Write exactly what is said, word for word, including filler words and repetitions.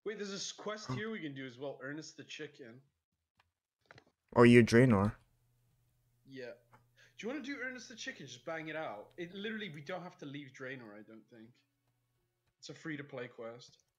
Wait, there's this quest here we can do as well. Ernest the chicken. Or you Draenor. Yeah. Do you want to do Ernest the chicken? Just bang it out. It literally, we don't have to leave Draenor, I don't think. It's a free to play quest.